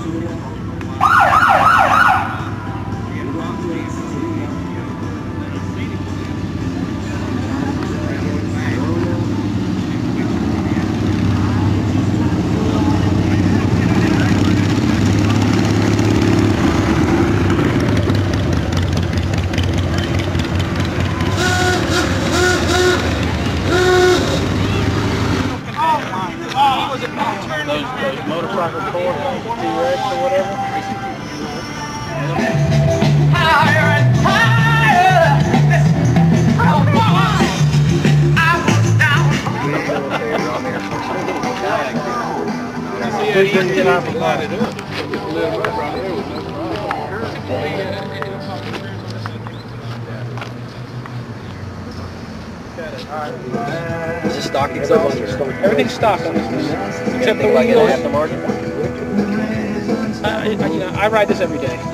Motorcycle tour, T-Rex or whatever. Higher and higher. I was down. Is this stock exhaust? Everything's stock on this thing, except the wheels. I ride this every day.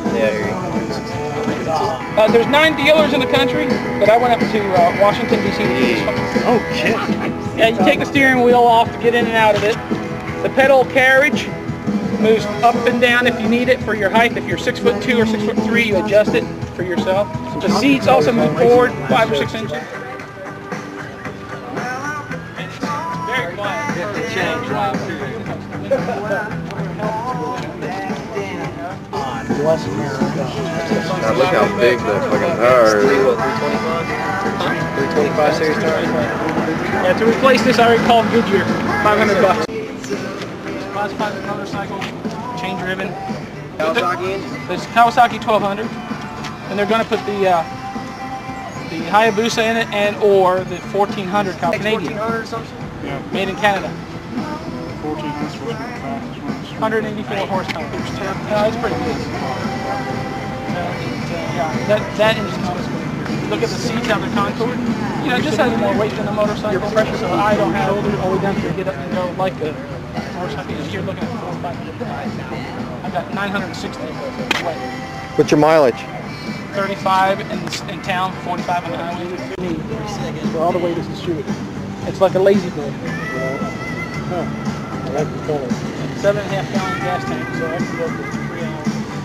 Yeah. There's 9 dealers in the country, but I went up to Washington, D.C. to do this one. Oh, shit. Yeah, you take the steering wheel off to get in and out of it. The pedal carriage moves up and down if you need it for your height. If you're 6'2" or 6'3", you adjust it for yourself. The seats also move forward 5 or 6 inches. Very quiet. Now look how big the fucking tire is. 325 series tire. Yeah, to replace this, I already called Goodyear. $500. Class 5 motorcycle, chain driven. Kawasaki engine? There's Kawasaki 1200, and they're going to put the Hayabusa in it and or the 1400 Canadian. 1400 or something? Yeah. Made in Canada. 184 horsepower. It's pretty good. That engine's what's good. Look at the seats, how they're contoured. You know, it just has more weight than the motorcycle. So I don't have all the way down to get up and go like the motorcycle. You're looking at 4 or 5 I got 960 weight. What's your mileage? 35 in town, 45 on the highway. For all the way this is shooting. It's like a lazy boy. Huh. I like the color. 7.5 gallon gas tank, so I can go for 3 hours.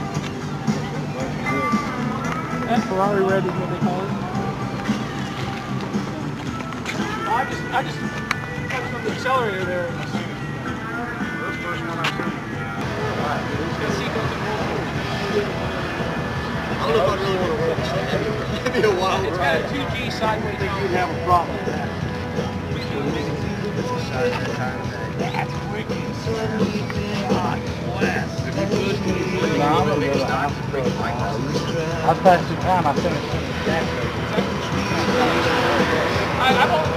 That Ferrari red is what they call it. I just touched on the accelerator there. That's the first one I've seen. It's got seatbelts and roll. I don't know if I really want to work this. Maybe a while. It's got a 2G sideways. You'd have a problem with that. That's wicked. I passed the time, I finished.